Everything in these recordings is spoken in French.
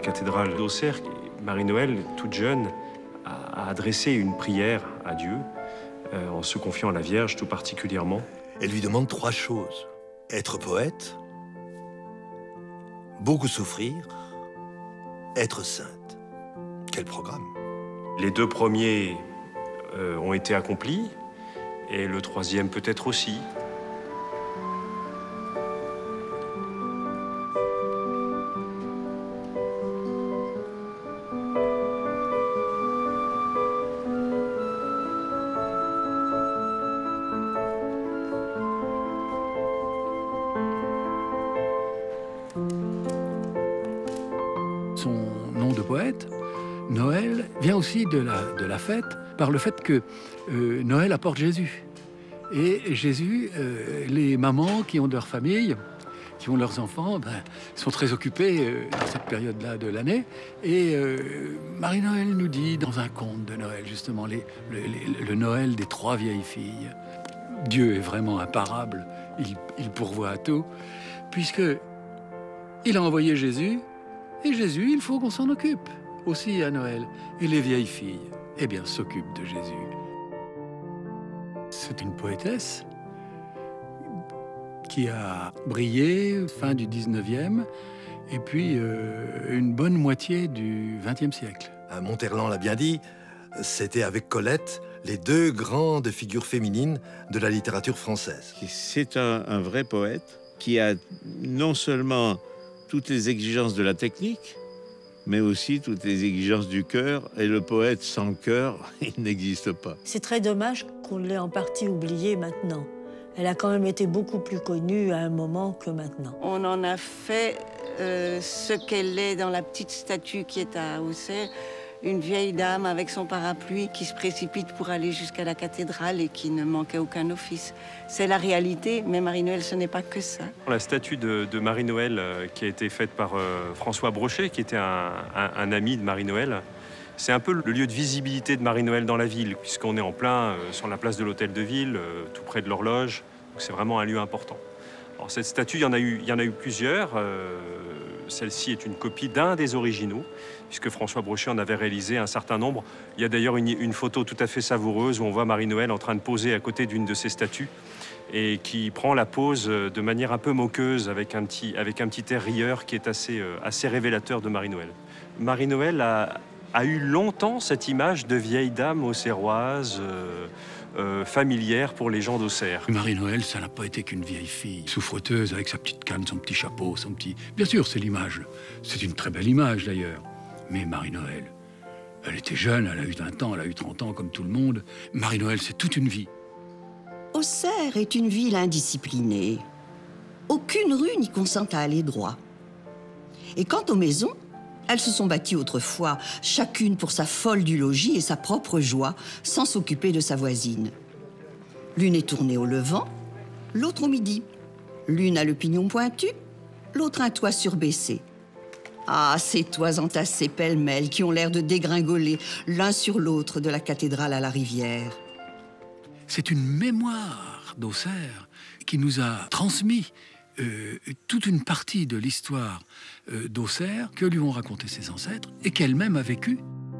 cathédrale d'Auxerre, Marie-Noël, toute jeune, a adressé une prière à Dieu, en se confiant à la Vierge tout particulièrement. Elle lui demande 3 choses. Être poète, beaucoup souffrir, être sainte. Quel programme! Les 2 premiers ont été accomplis, et le 3e peut-être aussi. Son nom de poète, Noël, vient aussi de la fête, par le fait que Noël apporte Jésus. Et Jésus, les mamans qui ont leur famille, qui ont leurs enfants, sont très occupées dans cette période-là de l'année. Et Marie-Noël nous dit, dans un conte de Noël, justement, le Noël des 3 vieilles filles. Dieu est vraiment imparable, il pourvoit à tout, puisque il a envoyé Jésus, et Jésus, il faut qu'on s'en occupe aussi à Noël. Et les vieilles filles, eh bien, s'occupent de Jésus. C'est une poétesse qui a brillé fin du 19e et puis une bonne moitié du 20e siècle. Monterland l'a bien dit, c'était avec Colette les 2 grandes figures féminines de la littérature française. C'est un vrai poète qui a non seulement toutes les exigences de la technique, mais aussi toutes les exigences du cœur. Et le poète sans cœur, il n'existe pas. C'est très dommage qu'on l'ait en partie oubliée maintenant. Elle a quand même été beaucoup plus connue à un moment que maintenant. On en a fait ce qu'elle est dans la petite statue qui est à Auxerre, une vieille dame avec son parapluie qui se précipite pour aller jusqu'à la cathédrale et qui ne manquait aucun office. C'est la réalité, mais Marie-Noël, ce n'est pas que ça. La statue de Marie-Noël qui a été faite par François Brochet, qui était un ami de Marie-Noël, c'est un peu le lieu de visibilité de Marie-Noël dans la ville, puisqu'on est en plein sur la place de l'Hôtel de Ville, tout près de l'horloge. C'est vraiment un lieu important. Alors, cette statue, il y en a eu plusieurs. Celle-ci est une copie d'un des originaux, puisque François Brochet en avait réalisé un certain nombre. Il y a d'ailleurs une photo tout à fait savoureuse où on voit Marie-Noël en train de poser à côté d'une de ces statues et qui prend la pose de manière un peu moqueuse avec un petit air rieur qui est assez révélateur de Marie-Noël. Marie-Noël a eu longtemps cette image de vieille dame auxerroise, familière pour les gens d'Auxerre. Marie-Noël, ça n'a pas été qu'une vieille fille souffreteuse avec sa petite canne, son petit chapeau, son petit... Bien sûr, c'est l'image. C'est une très belle image, d'ailleurs. Mais Marie-Noël, elle était jeune, elle a eu 20 ans, elle a eu 30 ans, comme tout le monde. Marie-Noël, c'est toute une vie. Auxerre est une ville indisciplinée. Aucune rue n'y consent à aller droit. Et quant aux maisons, elles se sont bâties autrefois, chacune pour sa folle du logis et sa propre joie, sans s'occuper de sa voisine. L'une est tournée au levant, l'autre au midi. L'une a le pignon pointu, l'autre un toit surbaissé. Ah, ces toits entassés pêle-mêle qui ont l'air de dégringoler l'un sur l'autre de la cathédrale à la rivière. C'est une mémoire d'Auxerre qui nous a transmis toute une partie de l'histoire d'Auxerre que lui ont raconté ses ancêtres et qu'elle-même a vécu.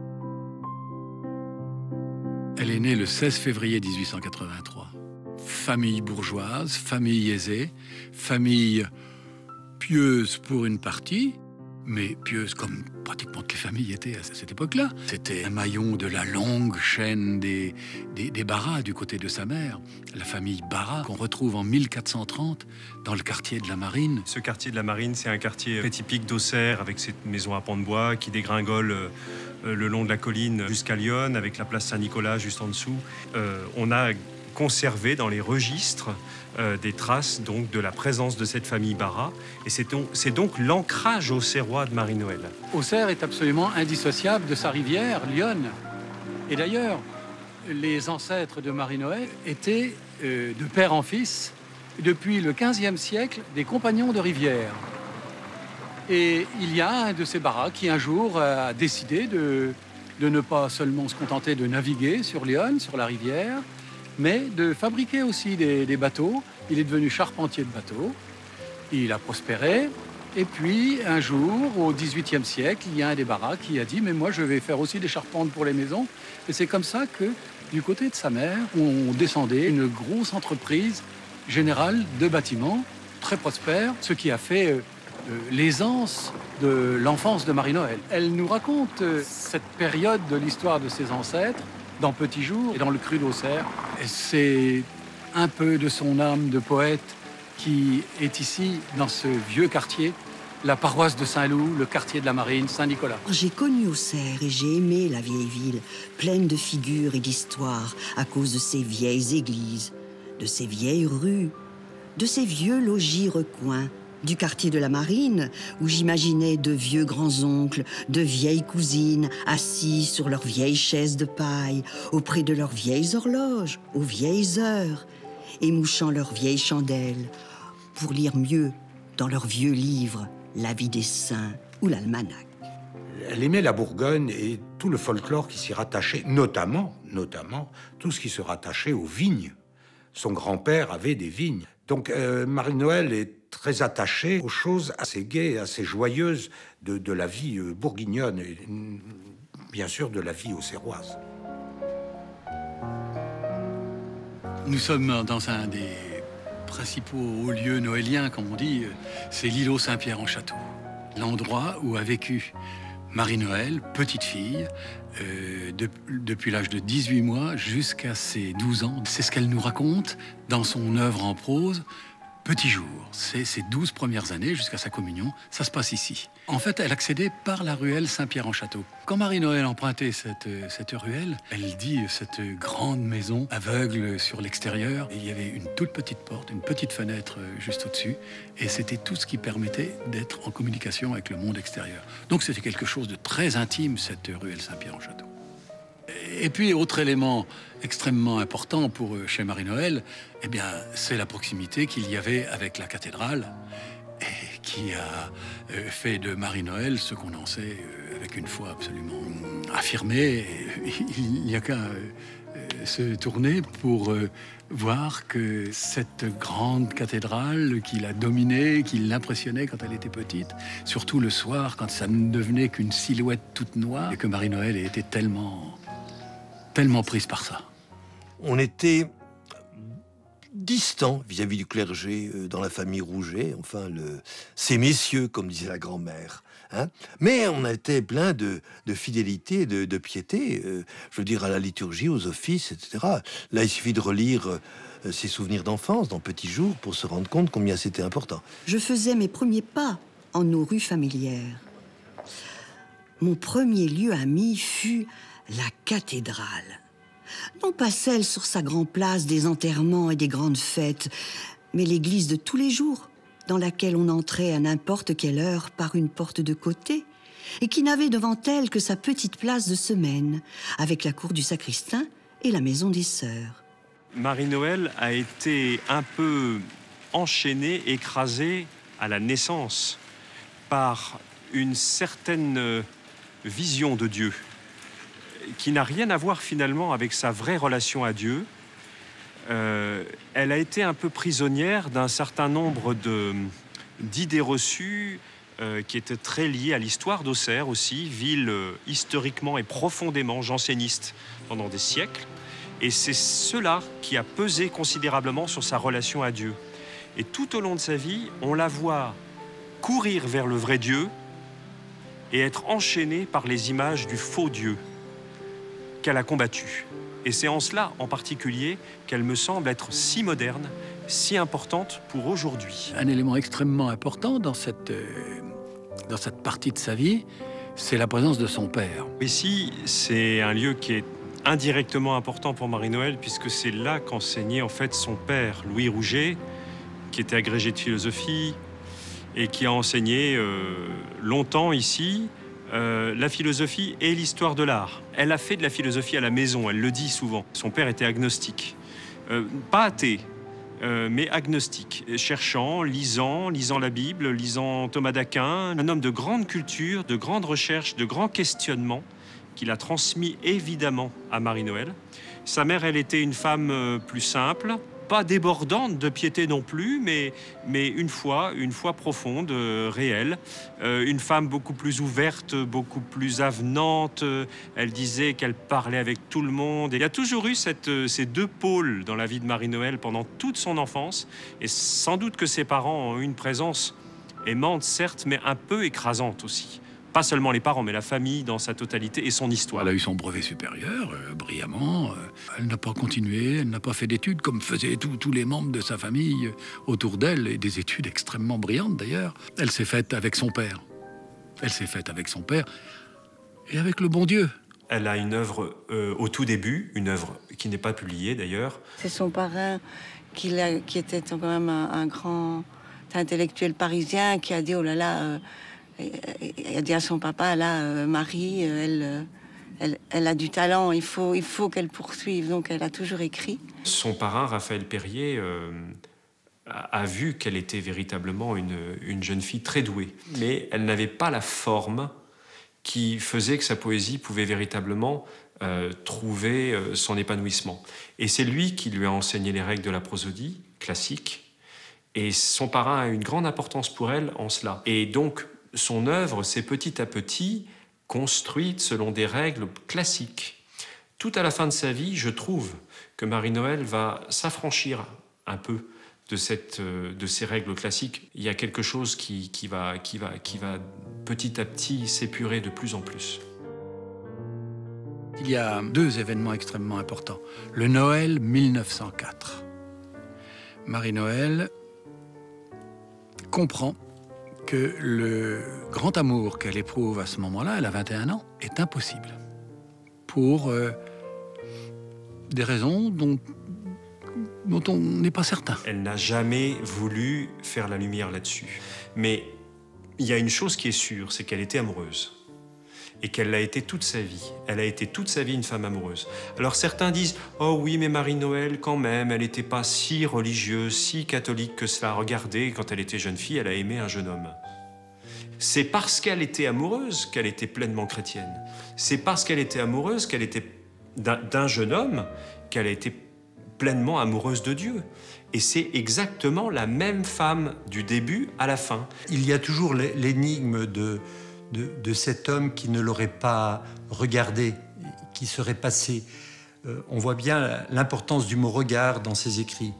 Elle est née le 16 février 1883. Famille bourgeoise, famille aisée, famille pieuse pour une partie, mais pieuse comme pratiquement toutes les familles étaient à cette époque-là. C'était un maillon de la longue chaîne des Barras du côté de sa mère, la famille Barras, qu'on retrouve en 1430 dans le quartier de la Marine. Ce quartier de la Marine, c'est un quartier très typique d'Auxerre, avec cette maison à pans de bois qui dégringole le long de la colline jusqu'à Lyon, avec la place Saint-Nicolas juste en dessous. On a conservé dans les registres des traces donc, de la présence de cette famille Barras. Et c'est donc l'ancrage auxerrois de Marie-Noël. Auxerre est absolument indissociable de sa rivière, Lyon. Et d'ailleurs, les ancêtres de Marie-Noël étaient, de père en fils, depuis le XVe siècle, des compagnons de rivière. Et il y a un de ces Barras qui, un jour, a décidé de ne pas seulement se contenter de naviguer sur Lyon, sur la rivière, mais de fabriquer aussi des bateaux. Il est devenu charpentier de bateaux. Il a prospéré. Et puis, un jour, au XVIIIe siècle, il y a un débarras qui a dit « Mais moi, je vais faire aussi des charpentes pour les maisons. » Et c'est comme ça que, du côté de sa mère, on descendait une grosse entreprise générale de bâtiments, très prospère, ce qui a fait l'aisance de l'enfance de Marie-Noël. Elle nous raconte cette période de l'histoire de ses ancêtres dans Petit Jour et dans le Cru d'Auxerre. C'est un peu de son âme de poète qui est ici, dans ce vieux quartier, la paroisse de Saint-Loup, le quartier de la Marine, Saint-Nicolas. J'ai connu Auxerre et j'ai aimé la vieille ville, pleine de figures et d'histoires, à cause de ses vieilles églises, de ses vieilles rues, de ses vieux logis recoins, du quartier de la Marine, où j'imaginais de vieux grands-oncles, de vieilles cousines, assis sur leurs vieilles chaises de paille, auprès de leurs vieilles horloges, aux vieilles heures, émouchant leurs vieilles chandelles, pour lire mieux, dans leurs vieux livres, La vie des saints ou l'Almanach. Elle aimait la Bourgogne et tout le folklore qui s'y rattachait, notamment, tout ce qui se rattachait aux vignes. Son grand-père avait des vignes. Donc Marie-Noël est très attachée aux choses assez gaies, assez joyeuses de la vie bourguignonne et bien sûr de la vie auxerroise. Nous sommes dans un des principaux hauts lieux noéliens, comme on dit, c'est l'îlot Saint-Pierre-en-Château. L'endroit où a vécu Marie-Noël, petite fille, depuis l'âge de 18 mois jusqu'à ses 12 ans. C'est ce qu'elle nous raconte dans son œuvre en prose, Petit Jour. C'est ses 12 premières années jusqu'à sa communion, ça se passe ici. En fait, elle accédait par la ruelle Saint-Pierre-en-Château. Quand Marie-Noël empruntait cette ruelle, elle dit cette grande maison aveugle sur l'extérieur. Il y avait une toute petite porte, une petite fenêtre juste au-dessus. Et c'était tout ce qui permettait d'être en communication avec le monde extérieur. Donc c'était quelque chose de très intime, cette ruelle Saint-Pierre-en-Château. Et puis, autre élément extrêmement important pour chez Marie-Noël, eh bien, c'est la proximité qu'il y avait avec la cathédrale et qui a fait de Marie-Noël ce qu'on en sait avec une foi absolument affirmée. Il n'y a qu'à se tourner pour voir que cette grande cathédrale qui la dominait, qui l'impressionnait quand elle était petite, surtout le soir, quand ça ne devenait qu'une silhouette toute noire, et que Marie-Noël était tellement prise par ça. On était distant vis-à-vis du clergé dans la famille Rouget, enfin, ces messieurs, comme disait la grand-mère. Hein, mais on était plein de fidélité, de piété, je veux dire, à la liturgie, aux offices, etc. Là, il suffit de relire ses souvenirs d'enfance dans Petit Jour pour se rendre compte combien c'était important. Je faisais mes premiers pas en nos rues familières. Mon premier lieu ami fut la cathédrale. Non pas celle sur sa grande place des enterrements et des grandes fêtes, mais l'église de tous les jours, dans laquelle on entrait à n'importe quelle heure par une porte de côté, et qui n'avait devant elle que sa petite place de semaine, avec la cour du sacristain et la maison des sœurs. Marie-Noël a été un peu enchaînée, écrasée à la naissance par une certaine vision de Dieu, qui n'a rien à voir finalement avec sa vraie relation à Dieu. Elle a été un peu prisonnière d'un certain nombre d'idées reçues qui étaient très liées à l'histoire d'Auxerre aussi, ville historiquement et profondément janséniste pendant des siècles. Et c'est cela qui a pesé considérablement sur sa relation à Dieu. Et tout au long de sa vie, on la voit courir vers le vrai Dieu et être enchaînée par les images du faux Dieu qu'elle a combattu. Et c'est en cela, en particulier, qu'elle me semble être si moderne, si importante pour aujourd'hui. Un élément extrêmement important dans cette partie de sa vie, c'est la présence de son père. Ici, c'est un lieu qui est indirectement important pour Marie-Noël, puisque c'est là qu'enseignait en fait son père, Louis Rouget, qui était agrégé de philosophie et qui a enseigné longtemps ici la philosophie et l'histoire de l'art. Elle a fait de la philosophie à la maison, elle le dit souvent. Son père était agnostique, pas athée, mais agnostique, cherchant, lisant la Bible, lisant Thomas d'Aquin, un homme de grande culture, de grande recherche, de grands questionnements, qu'il a transmis évidemment à Marie-Noël. Sa mère, elle était une femme plus simple, pas débordante de piété non plus, mais une foi profonde, réelle. Une femme beaucoup plus ouverte, beaucoup plus avenante. Elle disait qu'elle parlait avec tout le monde. Et il y a toujours eu ces deux pôles dans la vie de Marie-Noël pendant toute son enfance. Et sans doute que ses parents ont eu une présence aimante, certes, mais un peu écrasante aussi. Pas seulement les parents, mais la famille dans sa totalité et son histoire. Elle a eu son brevet supérieur, brillamment. Elle n'a pas continué, elle n'a pas fait d'études, comme faisaient tous les membres de sa famille autour d'elle, et des études extrêmement brillantes d'ailleurs. Elle s'est faite avec son père. Elle s'est faite avec son père et avec le bon Dieu. Elle a une œuvre au tout début, une œuvre qui n'est pas publiée d'ailleurs. C'est son parrain qui était quand même un grand intellectuel parisien qui a dit oh là là, il a dit à son papa là, Marie, elle a du talent, il faut qu'elle poursuive. Donc elle a toujours écrit. Son parrain Raphaël Perrier a vu qu'elle était véritablement une jeune fille très douée, mais elle n'avait pas la forme qui faisait que sa poésie pouvait véritablement trouver son épanouissement. Et c'est lui qui lui a enseigné les règles de la prosodie classique. Et son parrain a une grande importance pour elle en cela. Et donc, son œuvre s'est petit à petit construite selon des règles classiques. Tout à la fin de sa vie, je trouve que Marie-Noël va s'affranchir un peu de ces règles classiques. Il y a quelque chose qui va petit à petit s'épurer de plus en plus. Il y a deux événements extrêmement importants. Le Noël 1904. Marie-Noël comprend que le grand amour qu'elle éprouve à ce moment-là, elle a 21 ans, est impossible. Pour des raisons dont on n'est pas certain. Elle n'a jamais voulu faire la lumière là-dessus. Mais il y a une chose qui est sûre, c'est qu'elle était amoureuse. Et qu'elle l'a été toute sa vie. Elle a été toute sa vie une femme amoureuse. Alors certains disent « Oh oui, mais Marie-Noël, quand même, elle n'était pas si religieuse, si catholique que cela. Regardez, quand elle était jeune fille, elle a aimé un jeune homme. » C'est parce qu'elle était amoureuse qu'elle était pleinement chrétienne. C'est parce qu'elle était amoureuse qu'elle était d'un jeune homme qu'elle a été pleinement amoureuse de Dieu. Et c'est exactement la même femme du début à la fin. Il y a toujours l'énigme de cet homme qui ne l'aurait pas regardé, qui serait passé. On voit bien l'importance du mot « regard » dans ses écrits,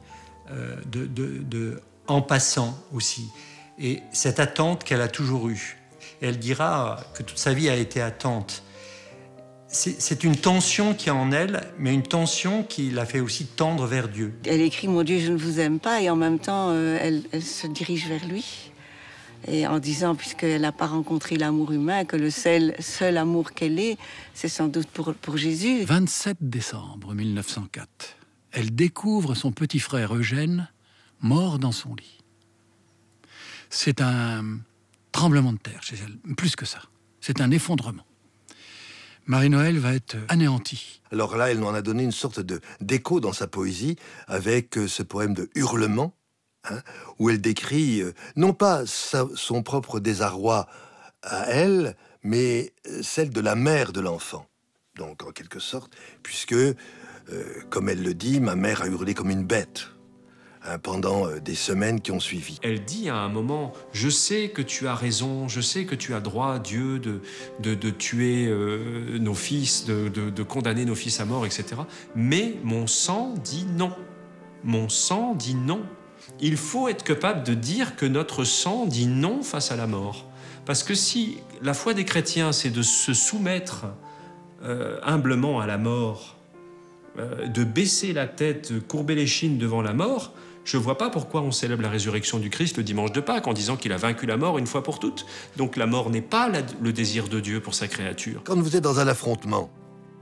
en passant aussi. Et cette attente qu'elle a toujours eue. Et elle dira que toute sa vie a été attente. C'est une tension qui est en elle, mais une tension qui l'a fait aussi tendre vers Dieu. Elle écrit « Mon Dieu, je ne vous aime pas » et en même temps, elle se dirige vers lui. Et en disant, puisqu'elle n'a pas rencontré l'amour humain, que le seul amour qu'elle ait, c'est sans doute pour Jésus. 27 décembre 1904, elle découvre son petit frère Eugène mort dans son lit. C'est un tremblement de terre chez elle, plus que ça. C'est un effondrement. Marie-Noël va être anéantie. Alors là, elle en a donné une sorte d'écho dans sa poésie avec ce poème de Hurlement, où elle décrit non pas son propre désarroi à elle, mais celle de la mère de l'enfant. Donc, en quelque sorte, puisque, comme elle le dit, ma mère a hurlé comme une bête pendant des semaines qui ont suivi. Elle dit à un moment, je sais que tu as raison, je sais que tu as droit, Dieu, de tuer nos fils, de condamner nos fils à mort, etc. Mais mon sang dit non. Mon sang dit non. Il faut être capable de dire que notre sang dit non face à la mort. Parce que si la foi des chrétiens, c'est de se soumettre humblement à la mort, de baisser la tête, courber l'échine devant la mort, je ne vois pas pourquoi on célèbre la résurrection du Christ le dimanche de Pâques en disant qu'il a vaincu la mort une fois pour toutes. Donc la mort n'est pas le désir de Dieu pour sa créature. Quand vous êtes dans un affrontement,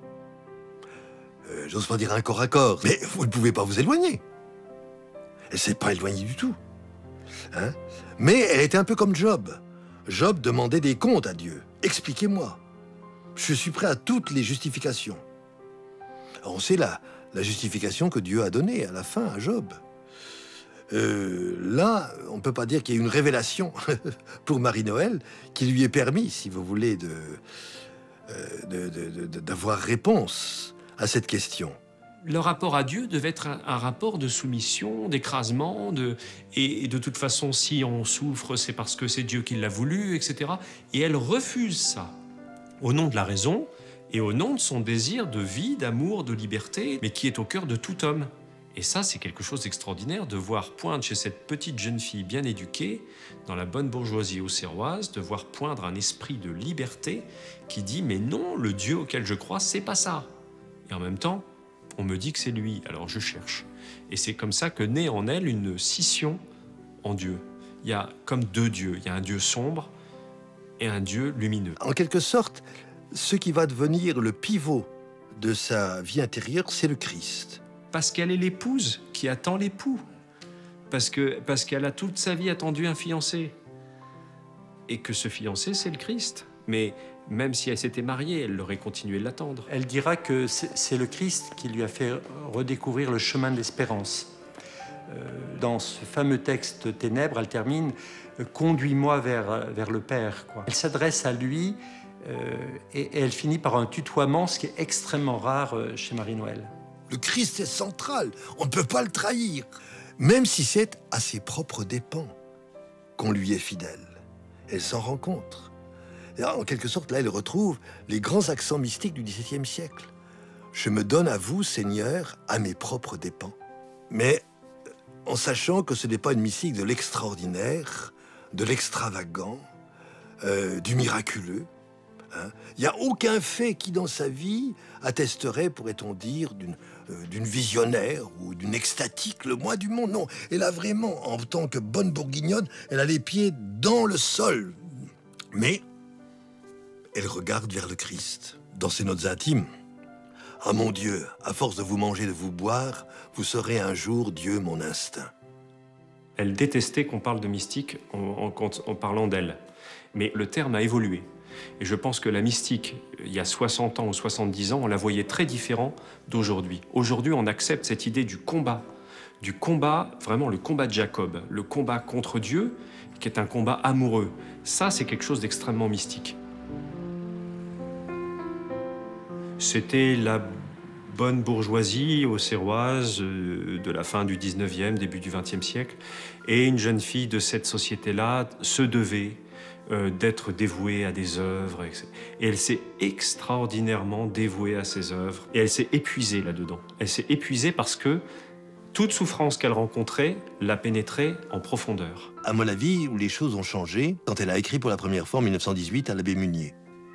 j'ose pas dire un corps à corps, mais vous ne pouvez pas vous éloigner. Elle s'est pas éloignée du tout. Mais elle était un peu comme Job. Job demandait des comptes à Dieu. Expliquez-moi. Je suis prêt à toutes les justifications. Alors on sait la justification que Dieu a donnée à la fin à Job. Là, on ne peut pas dire qu'il y ait une révélation pour Marie-Noël qui lui ait permis, si vous voulez, d'avoir réponse à cette question. Le rapport à Dieu devait être un rapport de soumission, d'écrasement, et de toute façon, si on souffre, c'est parce que c'est Dieu qui l'a voulu, etc. Et elle refuse ça, au nom de la raison et au nom de son désir de vie, d'amour, de liberté, mais qui est au cœur de tout homme. Et ça, c'est quelque chose d'extraordinaire de voir poindre chez cette petite jeune fille bien éduquée, dans la bonne bourgeoisie auxerroise, de voir poindre un esprit de liberté qui dit « Mais non, le Dieu auquel je crois, c'est pas ça ». Et en même temps, on me dit que c'est lui, alors je cherche. Et c'est comme ça que naît en elle une scission en Dieu. Il y a comme deux dieux. Il y a un Dieu sombre et un Dieu lumineux. En quelque sorte, ce qui va devenir le pivot de sa vie intérieure, c'est le Christ. Parce qu'elle est l'épouse qui attend l'époux. Parce qu'elle a toute sa vie attendu un fiancé. Et que ce fiancé, c'est le Christ. Mais même si elle s'était mariée, elle aurait continué de l'attendre. Elle dira que c'est le Christ qui lui a fait redécouvrir le chemin de l'espérance. Dans ce fameux texte Ténèbres, elle termine « Conduis-moi vers le Père ». Elle s'adresse à lui et elle finit par un tutoiement, ce qui est extrêmement rare chez Marie-Noël. Le Christ est central, on ne peut pas le trahir, même si c'est à ses propres dépens qu'on lui est fidèle. Elle s'en rend compte. Et en quelque sorte, là, elle retrouve les grands accents mystiques du XVIIe siècle. Je me donne à vous, Seigneur, à mes propres dépens. Mais en sachant que ce n'est pas une mystique de l'extraordinaire, de l'extravagant, du miraculeux. Il n'y a aucun fait qui, dans sa vie, attesterait, pourrait-on dire, d'une visionnaire ou d'une extatique, le moins du monde. Non, elle a vraiment, en tant que bonne bourguignonne, elle a les pieds dans le sol. Mais elle regarde vers le Christ. Dans ses notes intimes, « Ah mon Dieu, à force de vous manger, de vous boire, vous serez un jour Dieu mon instinct. » Elle détestait qu'on parle de mystique en parlant d'elle. Mais le terme a évolué. Et je pense que la mystique, il y a 60 ans ou 70 ans, on la voyait très différent d'aujourd'hui. Aujourd'hui, on accepte cette idée du combat, vraiment le combat de Jacob, le combat contre Dieu, qui est un combat amoureux. Ça, c'est quelque chose d'extrêmement mystique. C'était la bonne bourgeoisie auxerroise de la fin du 19e, début du 20e siècle. Et une jeune fille de cette société-là se devait d'être dévouée à des œuvres. Et elle s'est extraordinairement dévouée à ces œuvres. Et elle s'est épuisée là-dedans. Elle s'est épuisée parce que toute souffrance qu'elle rencontrait la pénétrait en profondeur. À mon avis, où les choses ont changé, quand elle a écrit pour la première fois en 1918 à l'abbé Munier.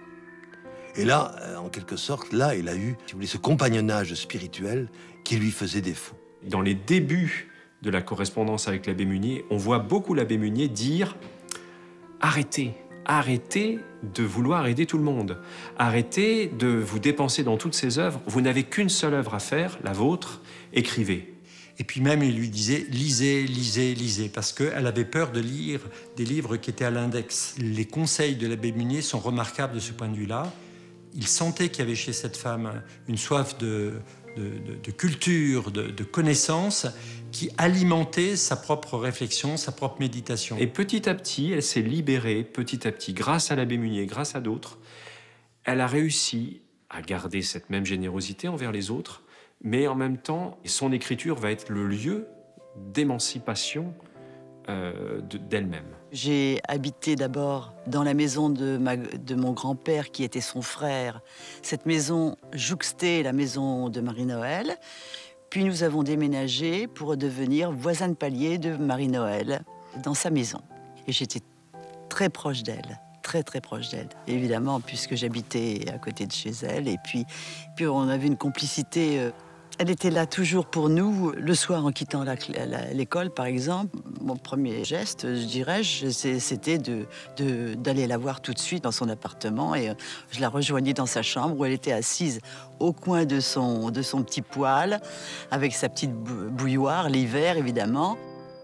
Et là, en quelque sorte, là, elle a eu, si vous voulez, ce compagnonnage spirituel qui lui faisait défaut. Dans les débuts de la correspondance avec l'abbé Munier, on voit beaucoup l'abbé Munier dire « Arrêtez de vouloir aider tout le monde. Arrêtez de vous dépenser dans toutes ces œuvres. Vous n'avez qu'une seule œuvre à faire, la vôtre, écrivez. » Et puis même, il lui disait « lisez, lisez, lisez », parce qu'elle avait peur de lire des livres qui étaient à l'index. Les conseils de l'abbé Munier sont remarquables de ce point de vue-là. Il sentait qu'il y avait chez cette femme une soif de culture, de connaissance, qui alimentait sa propre réflexion, sa propre méditation. Et petit à petit, elle s'est libérée, petit à petit, grâce à l'abbé Munier, grâce à d'autres. Elle a réussi à garder cette même générosité envers les autres, mais en même temps, son écriture va être le lieu d'émancipation d'elle-même. J'ai habité d'abord dans la maison de mon grand-père, qui était son frère. Cette maison jouxtait la maison de Marie-Noël. Puis nous avons déménagé pour devenir voisins de palier de Marie-Noël dans sa maison. Et j'étais très proche d'elle, très très proche d'elle. Évidemment, puisque j'habitais à côté de chez elle. Et puis on avait une complicité. Elle était là toujours pour nous. Le soir, en quittant l'école, par exemple, mon premier geste, je dirais, c'était d'aller la voir tout de suite dans son appartement. Et je la rejoignais dans sa chambre, où elle était assise au coin de son petit poêle, avec sa petite bouilloire, l'hiver, évidemment.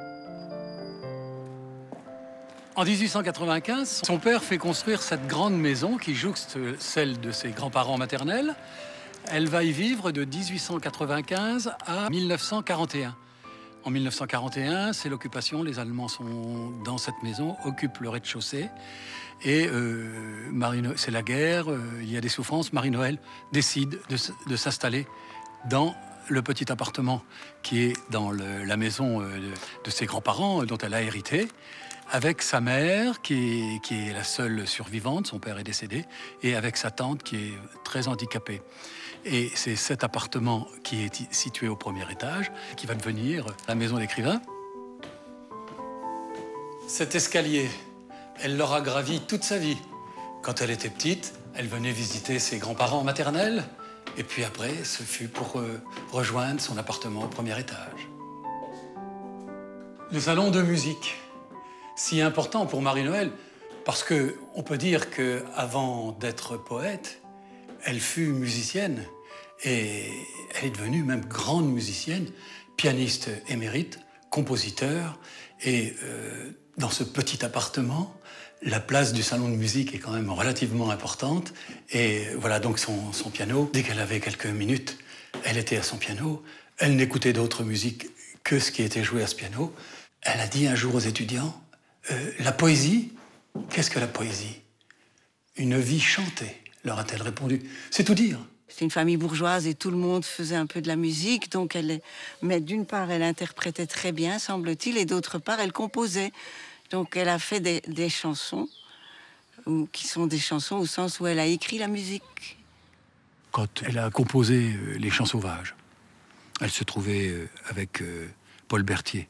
En 1895, son père fait construire cette grande maison qui jouxte celle de ses grands-parents maternels. Elle va y vivre de 1895 à 1941. En 1941, c'est l'occupation. Les Allemands sont dans cette maison, occupent le rez-de-chaussée. Et c'est la guerre, il y a des souffrances. Marie-Noël décide de s'installer dans le petit appartement qui est dans la maison de ses grands-parents, dont elle a hérité, avec sa mère, qui est la seule survivante, son père est décédé, et avec sa tante, qui est très handicapée. Et c'est cet appartement qui est situé au premier étage, qui va devenir la maison d'écrivain. Cet escalier, elle l'aura gravi toute sa vie. Quand elle était petite, elle venait visiter ses grands-parents maternels, et puis après, ce fut pour rejoindre son appartement au premier étage. Le salon de musique, si important pour Marie-Noël, parce qu'on peut dire qu'avant d'être poète, elle fut musicienne, et elle est devenue même grande musicienne, pianiste émérite, compositeur, et dans ce petit appartement, la place du salon de musique est quand même relativement importante. Et voilà donc son piano. Dès qu'elle avait quelques minutes, elle était à son piano. Elle n'écoutait d'autres musiques que ce qui était joué à ce piano. Elle a dit un jour aux étudiants, la poésie, qu'est-ce que la poésie? Une vie chantée, leur a-t-elle répondu. C'est tout dire. C'est une famille bourgeoise et tout le monde faisait un peu de la musique. Donc mais d'une part, elle interprétait très bien, semble-t-il, et d'autre part, elle composait. Donc elle a fait des chansons, qui sont des chansons au sens où elle a écrit la musique. Quand elle a composé Les Chants Sauvages, elle se trouvait avec Paul Berthier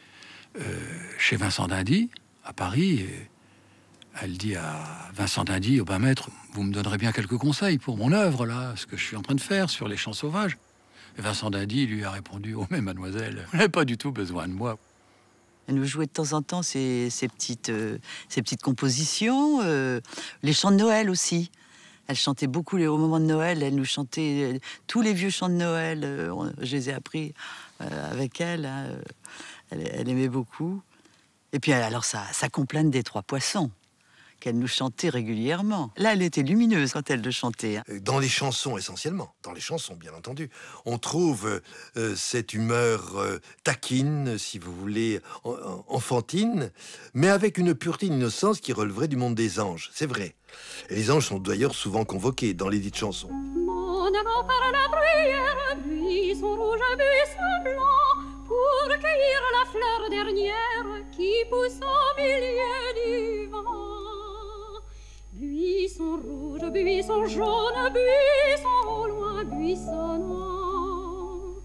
chez Vincent d'Indy, à Paris. Et elle dit à Vincent d'Indy, « Oh ben maître, vous me donnerez bien quelques conseils pour mon œuvre, là, ce que je suis en train de faire sur Les Chants Sauvages. » Et Vincent d'Indy lui a répondu, « Oh mais mademoiselle, vous n'avez pas du tout besoin de moi. » Elle nous jouait de temps en temps ses petites compositions, les chants de Noël aussi. Elle chantait beaucoup au moment de Noël, elle nous chantait tous les vieux chants de Noël. Je les ai appris avec elle, hein. Elle aimait beaucoup. Et puis alors sa complainte des trois poissons, qu'elle nous chantait régulièrement. Là, elle était lumineuse quand elle le chantait. Dans les chansons, essentiellement, dans les chansons, bien entendu, on trouve cette humeur taquine, si vous voulez, enfantine, mais avec une pureté, une innocence qui releverait du monde des anges, c'est vrai. Et les anges sont d'ailleurs souvent convoqués dans les dites chansons. Mon avant par la bruyère, buisson rouge, buisson blanc, pour cueillir la fleur dernière qui pousse au milieu du vent. Buisson rouge, buisson jaune, buisson au loin, buissonnant.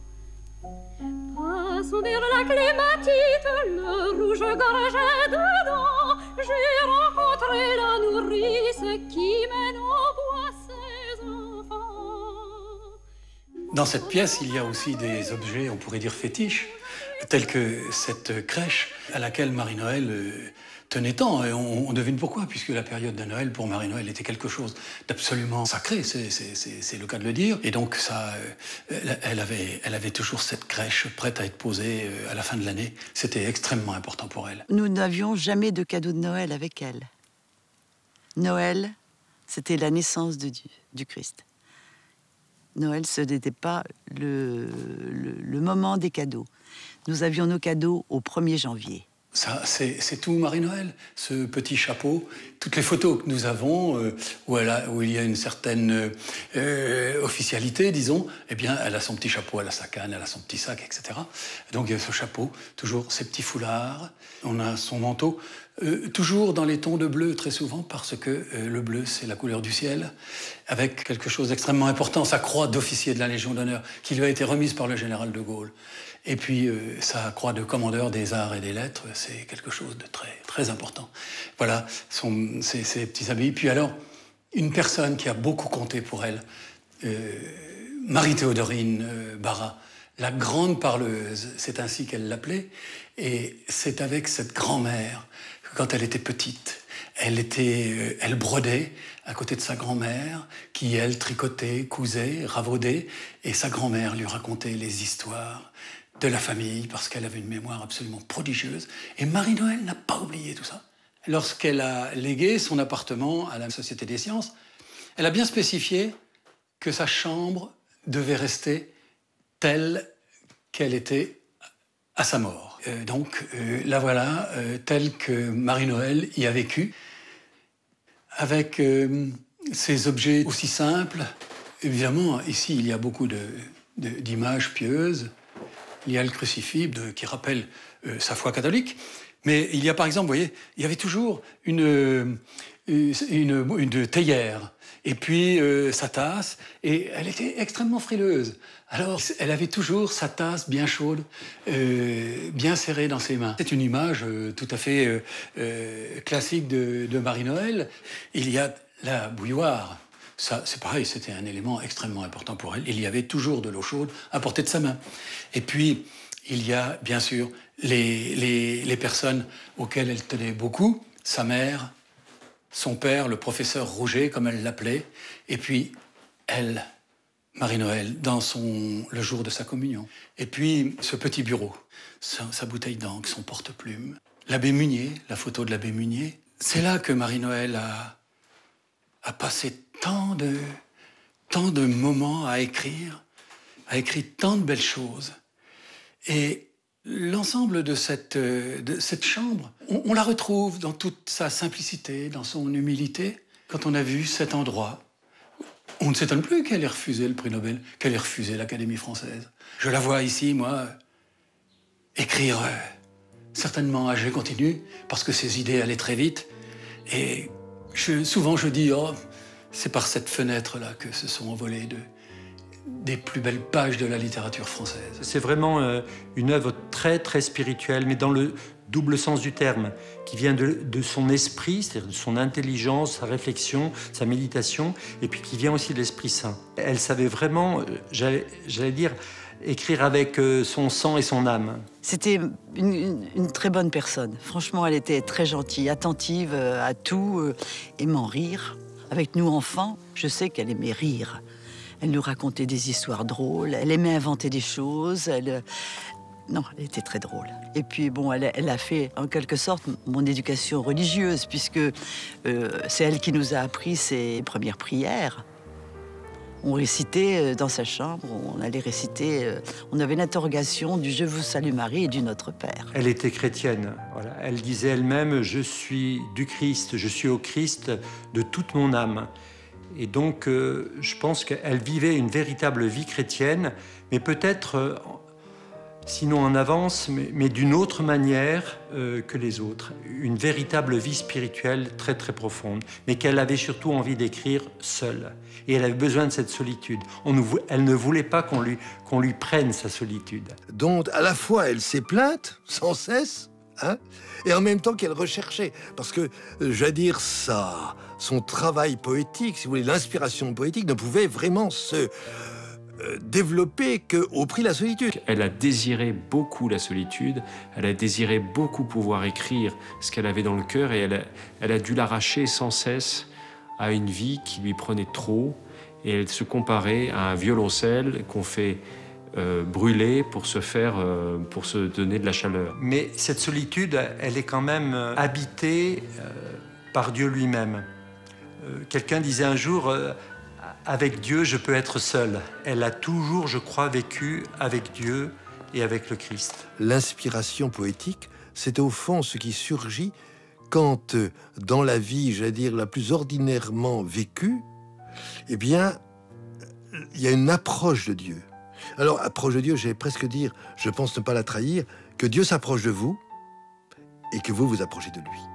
Passons vers la clématite, le rouge-gorge dedans. J'ai rencontré la nourrice qui mène au bois ses enfants. Dans cette pièce, il y a aussi des objets, on pourrait dire fétiches, tels que cette crèche à laquelle Marie-Noël tenait tant. Et on devine pourquoi, puisque la période de Noël, pour Marie-Noël, était quelque chose d'absolument sacré, c'est le cas de le dire. Et donc, elle avait toujours cette crèche prête à être posée à la fin de l'année. C'était extrêmement important pour elle. Nous n'avions jamais de cadeau de Noël avec elle. Noël, c'était la naissance de Dieu, du Christ. Noël, ce n'était pas le moment des cadeaux. Nous avions nos cadeaux au 1er janvier. Ça, c'est tout Marie-Noël, ce petit chapeau. Toutes les photos que nous avons, où il y a une certaine officialité, disons, eh bien, elle a son petit chapeau, elle a sa canne, elle a son petit sac, etc. Donc, il y a ce chapeau, toujours ses petits foulards, on a son manteau, toujours dans les tons de bleu, très souvent, parce que le bleu, c'est la couleur du ciel, avec quelque chose d'extrêmement important, sa croix d'officier de la Légion d'honneur, qui lui a été remise par le général de Gaulle. Et puis, sa croix de commandeur des arts et des lettres, c'est quelque chose de très, très important. Voilà, ses petits habits. Puis alors, une personne qui a beaucoup compté pour elle, Marie-Théodorine Barra, la grande parleuse, c'est ainsi qu'elle l'appelait. Et c'est avec cette grand-mère que quand elle était petite, elle brodait à côté de sa grand-mère, qui, elle, tricotait, cousait, ravaudait. Et sa grand-mère lui racontait les histoires de la famille, parce qu'elle avait une mémoire absolument prodigieuse. Et Marie-Noël n'a pas oublié tout ça. Lorsqu'elle a légué son appartement à la Société des Sciences, elle a bien spécifié que sa chambre devait rester telle qu'elle était à sa mort. Donc, la voilà, telle que Marie-Noël y a vécu, avec ces objets aussi simples. Évidemment, ici, il y a beaucoup de d'images pieuses. Il y a le crucifix qui rappelle sa foi catholique. Mais il y a par exemple, vous voyez, il y avait toujours une théière. Et puis sa tasse, et elle était extrêmement frileuse. Alors, elle avait toujours sa tasse bien chaude, bien serrée dans ses mains. C'est une image tout à fait classique de Marie-Noël. Il y a la bouilloire. Ça, c'est pareil, c'était un élément extrêmement important pour elle. Il y avait toujours de l'eau chaude à portée de sa main. Et puis, il y a, bien sûr, les personnes auxquelles elle tenait beaucoup, sa mère, son père, le professeur Rouget, comme elle l'appelait, et puis elle, Marie-Noël, le jour de sa communion. Et puis ce petit bureau, sa bouteille d'encre, son porte-plume, l'abbé Munier, la photo de l'abbé Munier. C'est là que Marie-Noël a passé tant de moments à écrire, a écrit tant de belles choses. Et l'ensemble de cette chambre, on la retrouve dans toute sa simplicité, dans son humilité. Quand on a vu cet endroit, on ne s'étonne plus qu'elle ait refusé le prix Nobel, qu'elle ait refusé l'Académie française. Je la vois ici, moi, écrire certainement à jet continu, parce que ses idées allaient très vite. Et souvent je dis, oh, c'est par cette fenêtre-là que se sont envolées des plus belles pages de la littérature française. C'est vraiment une œuvre très, très spirituelle, mais dans le double sens du terme, qui vient de son esprit, c'est-à-dire de son intelligence, sa réflexion, sa méditation, et puis qui vient aussi de l'Esprit Saint. Elle savait vraiment, j'allais dire, écrire avec son sang et son âme. C'était une très bonne personne. Franchement, elle était très gentille, attentive à tout, aimant rire. Avec nous, enfants, je sais qu'elle aimait rire. Elle nous racontait des histoires drôles, elle aimait inventer des choses, Non, elle était très drôle. Et puis, bon, elle a fait, en quelque sorte, mon éducation religieuse, puisque c'est elle qui nous a appris ses premières prières. On récitait dans sa chambre, on allait réciter, on avait l'interrogation du « Je vous salue Marie » et du « Notre Père ». Elle était chrétienne, voilà. Elle disait elle-même « Je suis du Christ, je suis au Christ de toute mon âme ». Et donc, je pense qu'elle vivait une véritable vie chrétienne, mais peut-être, sinon en avance, mais d'une autre manière que les autres. Une véritable vie spirituelle très, très profonde, mais qu'elle avait surtout envie d'écrire seule. Et elle avait besoin de cette solitude. Elle ne voulait pas qu'on lui prenne sa solitude. Donc, à la fois, elle s'est plainte sans cesse, hein, et en même temps qu'elle recherchait. Parce que, j'allais dire, son travail poétique, si vous voulez, l'inspiration poétique ne pouvait vraiment se développer qu'au prix de la solitude. Elle a désiré beaucoup la solitude, elle a désiré beaucoup pouvoir écrire ce qu'elle avait dans le cœur, et elle a dû l'arracher sans cesse à une vie qui lui prenait trop, et elle se comparait à un violoncelle qu'on fait brûler pour se donner de la chaleur. Mais cette solitude, elle est quand même habitée par Dieu lui-même. Quelqu'un disait un jour, avec Dieu, je peux être seule. Elle a toujours, je crois, vécu avec Dieu et avec le Christ. L'inspiration poétique, c'est au fond ce qui surgit quand, dans la vie, j'allais dire, la plus ordinairement vécue, eh bien, il y a une approche de Dieu. Alors, approche de Dieu, j'allais presque dire, je pense ne pas la trahir, que Dieu s'approche de vous et que vous vous approchez de lui.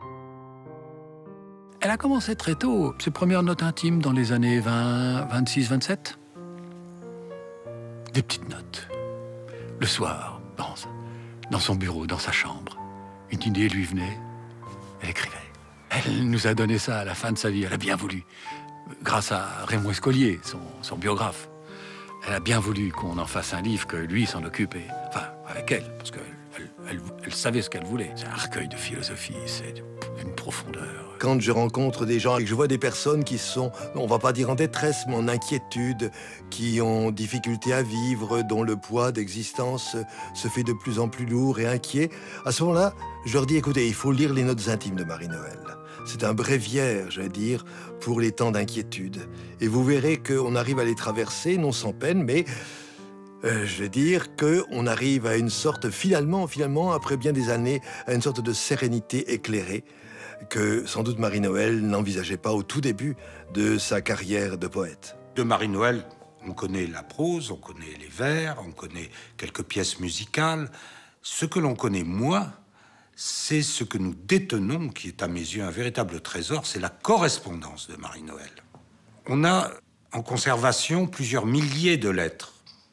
Elle a commencé très tôt, ses premières notes intimes dans les années 20, 26, 27. Des petites notes. Le soir, dans son bureau, dans sa chambre. Une idée lui venait, elle écrivait. Elle nous a donné ça à la fin de sa vie, elle a bien voulu. Grâce à Raymond Escolier, son biographe. Elle a bien voulu qu'on en fasse un livre, que lui s'en occupe, enfin, avec elle, parce qu'elle savait ce qu'elle voulait. C'est un recueil de philosophie, c'est d'une profondeur. Quand je rencontre des gens et que je vois des personnes qui sont, on va pas dire en détresse, mais en inquiétude, qui ont difficulté à vivre, dont le poids d'existence se fait de plus en plus lourd et inquiet, à ce moment-là, je leur dis, écoutez, il faut lire les notes intimes de Marie-Noël. C'est un bréviaire, j'allais dire, pour les temps d'inquiétude. Et vous verrez qu'on arrive à les traverser, non sans peine, mais je vais dire qu'on arrive à une sorte, finalement, après bien des années, à une sorte de sérénité éclairée que sans doute Marie-Noël n'envisageait pas au tout début de sa carrière de poète. De Marie-Noël, On connaît la prose, on connaît les vers, on connaît quelques pièces musicales. Ce que l'on connaît moins, c'est ce que nous détenons, qui est à mes yeux un véritable trésor, c'est la correspondance de Marie-Noël. On a en conservation plusieurs milliers de lettres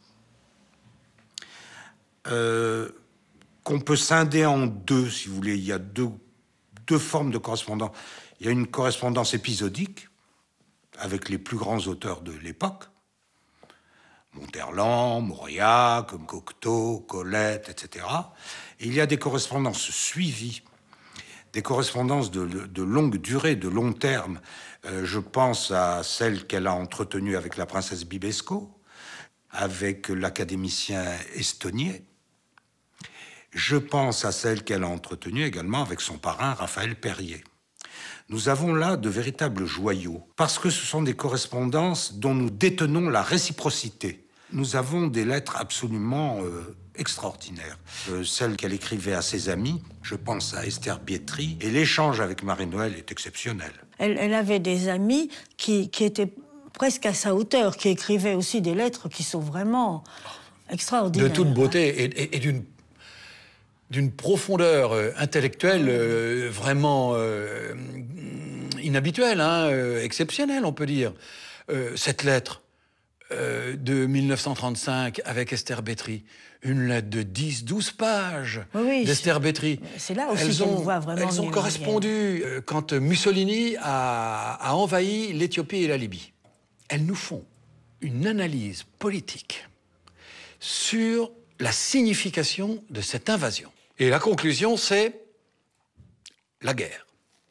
qu'on peut scinder en deux, si vous voulez. Il y a deux formes de correspondance. Il y a une correspondance épisodique avec les plus grands auteurs de l'époque, Monterland, Mauriac, Cocteau, Colette, etc. Et il y a des correspondances suivies, des correspondances de longue durée, de long terme. Je pense à celle qu'elle a entretenue avec la princesse Bibesco, avec l'académicien Estonnier. Je pense à celle qu'elle a entretenue également avec son parrain Raphaël Perrier. Nous avons là de véritables joyaux, parce que ce sont des correspondances dont nous détenons la réciprocité. Nous avons des lettres absolument extraordinaires. Celle qu'elle écrivait à ses amis, je pense à Esther Bietri, et l'échange avec Marie-Noël est exceptionnel. Elle avait des amis qui étaient presque à sa hauteur, qui écrivaient aussi des lettres qui sont vraiment extraordinaires. De toute beauté et d'une profondeur intellectuelle vraiment inhabituelle, exceptionnelle, on peut dire. Cette lettre de 1935 avec Esther Bietri, une lettre de 10-12 pages d'Esther Bietri. C'est là aussi qu'on voit vraiment... Elles ont correspondu quand Mussolini a envahi l'Éthiopie et la Libye. Elles nous font une analyse politique sur la signification de cette invasion. Et la conclusion, c'est la guerre.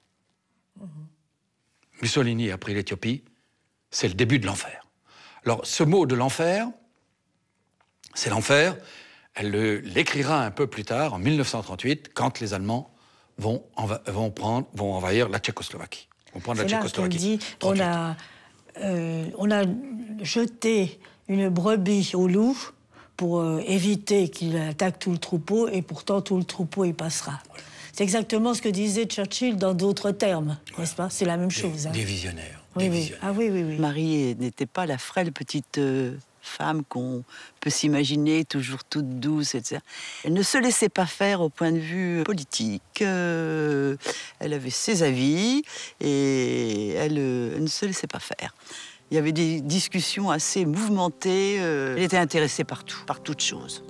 Mussolini a pris l'Éthiopie, c'est le début de l'enfer. Alors, ce mot de l'enfer, c'est l'enfer. Elle l'écrira un peu plus tard, en 1938, quand les Allemands vont envahir la Tchécoslovaquie. Vont prendre la Tchécoslovaquie. C'est là on a jeté une brebis au loup pour éviter qu'il attaque tout le troupeau, et pourtant tout le troupeau y passera. Voilà. C'est exactement ce que disait Churchill dans d'autres termes, n'est-ce pas? C'est la même chose. Des visionnaires. Oui. Ah oui. Marie n'était pas la frêle petite femme qu'on peut s'imaginer, toujours toute douce, etc. Elle ne se laissait pas faire au point de vue politique. Elle avait ses avis et elle ne se laissait pas faire. Il y avait des discussions assez mouvementées. Elle était intéressée par tout, par toute chose.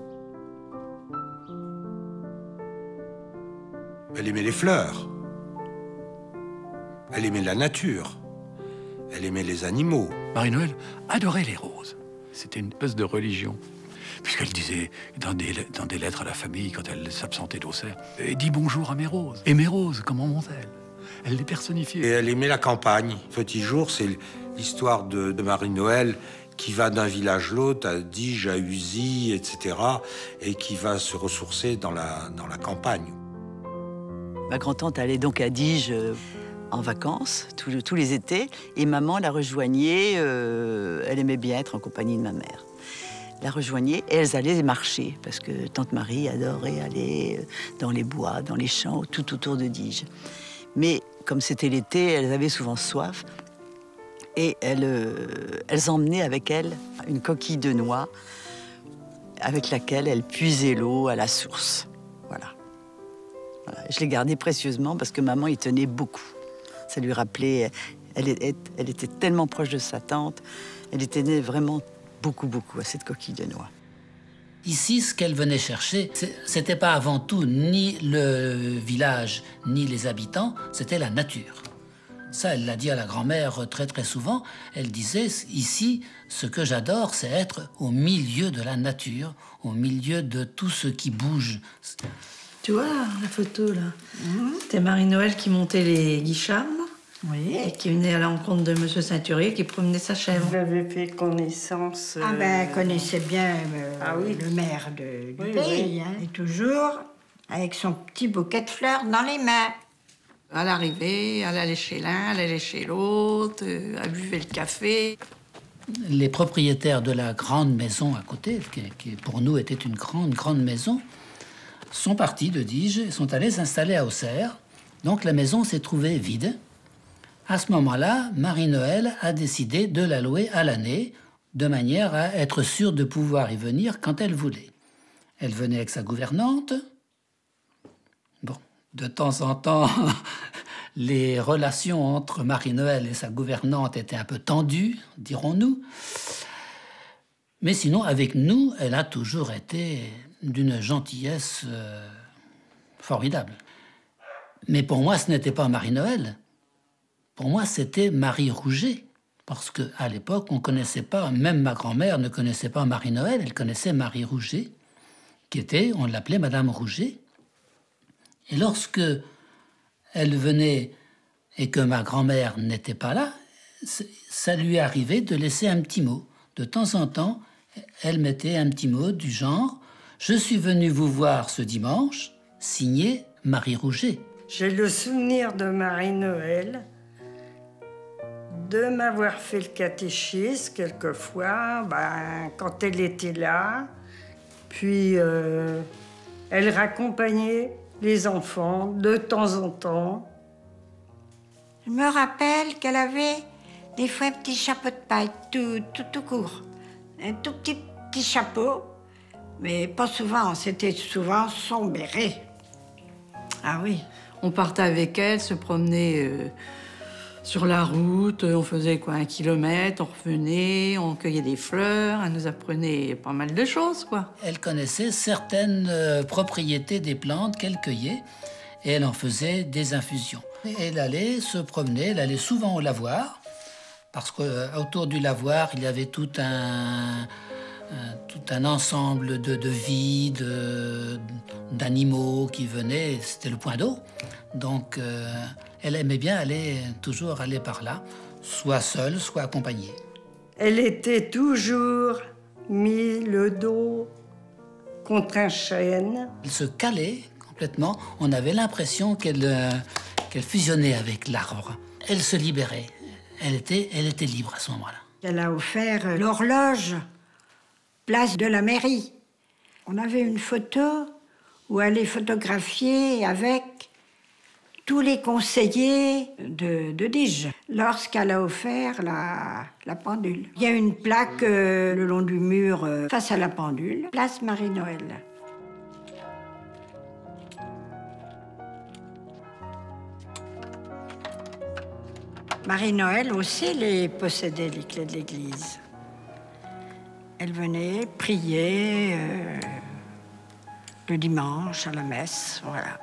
Elle aimait les fleurs. Elle aimait la nature. Elle aimait les animaux. Marie-Noël adorait les roses. C'était une espèce de religion. Puisqu'elle disait, dans des lettres à la famille, quand elle s'absentait d'Auxerre, « Dis bonjour à mes roses. Et mes roses, comment vont-elles » Elle les personnifiait. Et elle aimait la campagne. Petit jour, c'est l'histoire de Marie-Noël qui va d'un village à l'autre, à Diges, à Uzy, etc., et qui va se ressourcer dans la campagne. Ma grand-tante allait donc à Diges en vacances, tous les étés, et maman la rejoignait, elle aimait bien être en compagnie de ma mère. La rejoignait et elles allaient marcher, parce que tante Marie adorait aller dans les bois, dans les champs, tout autour de Diges. Mais comme c'était l'été, elles avaient souvent soif, et elles emmenaient avec elles une coquille de noix avec laquelle elles puisaient l'eau à la source. Voilà. Je l'ai gardée précieusement parce que maman y tenait beaucoup. Ça lui rappelait... Elle était tellement proche de sa tante. Elle y tenait vraiment beaucoup à cette coquille de noix. Ici, ce qu'elle venait chercher, c'était pas avant tout ni le village, ni les habitants, c'était la nature. Ça, elle l'a dit à la grand-mère très souvent. Elle disait, ici, ce que j'adore, c'est être au milieu de la nature, au milieu de tout ce qui bouge. Tu vois, la photo, là, c'était Marie-Noël qui montait les guichards, et qui venait à l'encontre de Monsieur Ceinturier, qui promenait sa chèvre. Vous avez fait connaissance... Ah ben, elle connaissait bien le maire du pays, hein. Et toujours avec son petit bouquet de fleurs dans les mains. À l'arrivée, elle allait chez l'un, elle allait chez l'autre, elle buvait le café. Les propriétaires de la grande maison à côté, qui pour nous était une grande maison, sont partis de Diges et sont allés s'installer à Auxerre. Donc la maison s'est trouvée vide. À ce moment-là, Marie-Noël a décidé de la louer à l'année de manière à être sûre de pouvoir y venir quand elle voulait. Elle venait avec sa gouvernante. Bon, de temps en temps, les relations entre Marie-Noël et sa gouvernante étaient un peu tendues, dirons-nous. Mais sinon, avec nous, elle a toujours été d'une gentillesse formidable. Mais pour moi, ce n'était pas Marie-Noël. Pour moi, c'était Marie Rouget. Parce qu'à l'époque, on ne connaissait pas, même ma grand-mère ne connaissait pas Marie-Noël, elle connaissait Marie Rouget, qui était, on l'appelait Madame Rouget. Et lorsque elle venait et que ma grand-mère n'était pas là, ça lui arrivait de laisser un petit mot. De temps en temps, elle mettait un petit mot du genre « Je suis venue vous voir ce dimanche, signé Marie Rouget ». J'ai le souvenir de Marie-Noël, de m'avoir fait le catéchisme quelquefois, quand elle était là. Puis elle raccompagnait les enfants de temps en temps. Je me rappelle qu'elle avait des fois un petit chapeau de paille, tout court. Un tout petit chapeau, mais pas souvent, c'était souvent son béret. Ah oui, on partait avec elle, se promenait sur la route, on faisait 1 kilomètre, on revenait, on cueillait des fleurs, elle nous apprenait pas mal de choses, quoi. Elle connaissait certaines propriétés des plantes qu'elle cueillait et elle en faisait des infusions. Et elle allait se promener, elle allait souvent au lavoir, parce qu'autour du lavoir, il y avait tout un ensemble de vies, d'animaux qui venaient, c'était le point d'eau. Donc, elle aimait bien toujours aller par là, soit seule, soit accompagnée. Elle était toujours mis le dos contre un chêne. Elle se calait complètement, on avait l'impression qu'elle fusionnait avec l'arbre. Elle se libérait, elle était libre à ce moment-là. Elle a offert l'horloge, place de la mairie. On avait une photo où elle est photographiée avec tous les conseillers de Diges lorsqu'elle a offert la pendule. Il y a une plaque le long du mur face à la pendule, place Marie-Noël. Marie-Noël aussi les possédait, les clés de l'église. Elle venait prier le dimanche à la messe, voilà.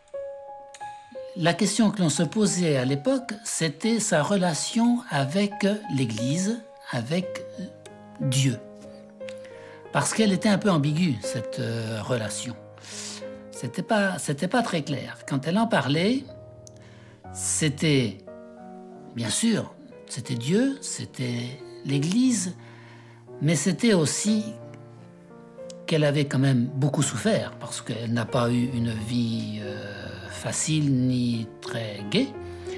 La question que l'on se posait à l'époque, c'était sa relation avec l'Église, avec Dieu. Parce qu'elle était un peu ambiguë, cette relation. C'était pas très clair. Quand elle en parlait, c'était, bien sûr, c'était Dieu, c'était l'Église, mais c'était aussi qu'elle avait quand même beaucoup souffert, parce qu'elle n'a pas eu une vie facile ni très gaie.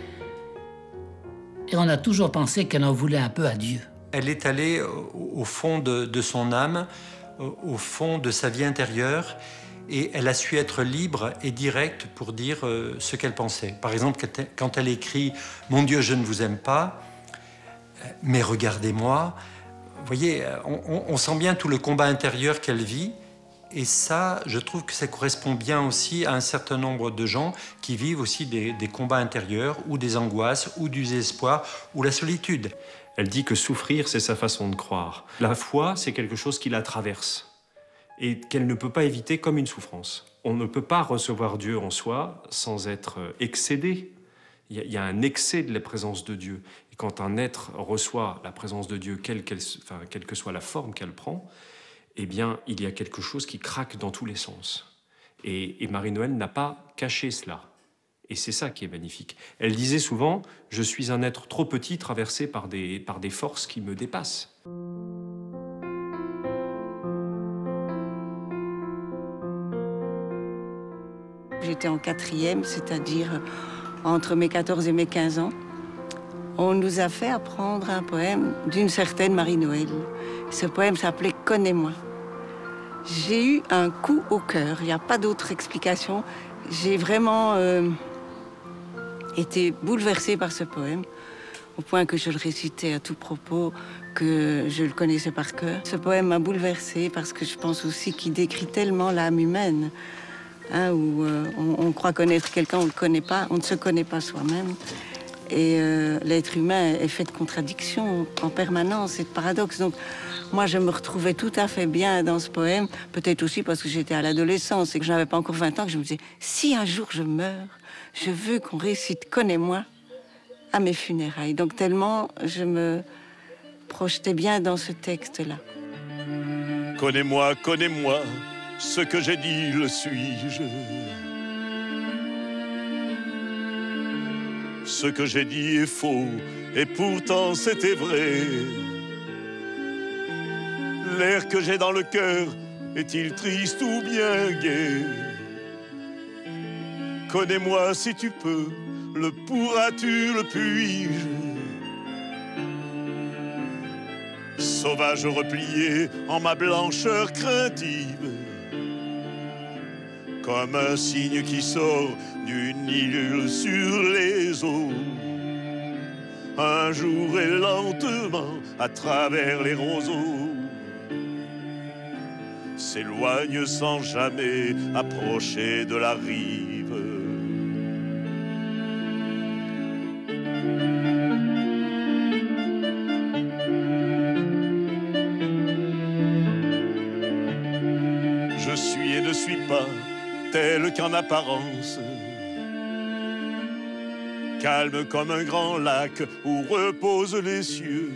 Et on a toujours pensé qu'elle en voulait un peu à Dieu. Elle est allée au fond de son âme, au fond de sa vie intérieure, et elle a su être libre et directe pour dire ce qu'elle pensait. Par exemple, quand elle écrit « Mon Dieu, je ne vous aime pas, mais regardez-moi », vous voyez, on sent bien tout le combat intérieur qu'elle vit. Et ça, je trouve que ça correspond bien aussi à un certain nombre de gens qui vivent aussi des combats intérieurs, ou des angoisses, ou du désespoir, ou la solitude. Elle dit que souffrir, c'est sa façon de croire. La foi, c'est quelque chose qui la traverse et qu'elle ne peut pas éviter comme une souffrance. On ne peut pas recevoir Dieu en soi sans être excédé. Il y a un excès de la présence de Dieu. Et quand un être reçoit la présence de Dieu, quelle que soit la forme qu'elle prend, eh bien, il y a quelque chose qui craque dans tous les sens. Et Marie-Noël n'a pas caché cela. Et c'est ça qui est magnifique. Elle disait souvent « Je suis un être trop petit, traversé par des forces qui me dépassent ». J'étais en 4e, c'est-à-dire entre mes 14 et mes 15 ans. On nous a fait apprendre un poème d'une certaine Marie-Noël. Ce poème s'appelait « Connais-moi ». J'ai eu un coup au cœur, il n'y a pas d'autre explication. J'ai vraiment été bouleversée par ce poème, au point que je le récitais à tout propos que je le connaissais par cœur. Ce poème m'a bouleversée parce que je pense aussi qu'il décrit tellement l'âme humaine, hein, où on croit connaître quelqu'un, on ne le connaît pas, on ne se connaît pas soi-même. Et l'être humain est fait de contradictions en permanence et de paradoxes. Donc moi, je me retrouvais tout à fait bien dans ce poème, peut-être aussi parce que j'étais à l'adolescence et que je n'avais pas encore 20 ans, que je me disais, si un jour je meurs, je veux qu'on récite « Connais-moi » à mes funérailles. Donc tellement je me projetais bien dans ce texte-là. Connais-moi, connais-moi, ce que j'ai dit le suis-je. Ce que j'ai dit est faux, et pourtant c'était vrai. L'air que j'ai dans le cœur, est-il triste ou bien gai? Connais-moi si tu peux, le pourras-tu, le puis-je? Sauvage replié en ma blancheur craintive, comme un cygne qui sort d'une île sur les eaux, un jour et lentement à travers les roseaux, s'éloigne sans jamais approcher de la rive. Je suis et ne suis pas tel qu'en apparence, calme comme un grand lac où reposent les cieux.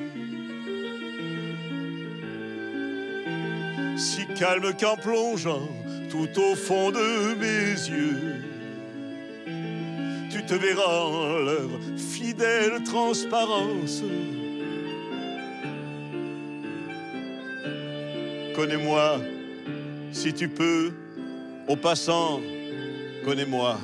Si calme qu'en plongeant tout au fond de mes yeux, tu te verras en leur fidèle transparence. Connais-moi si tu peux, au passant, connais-moi.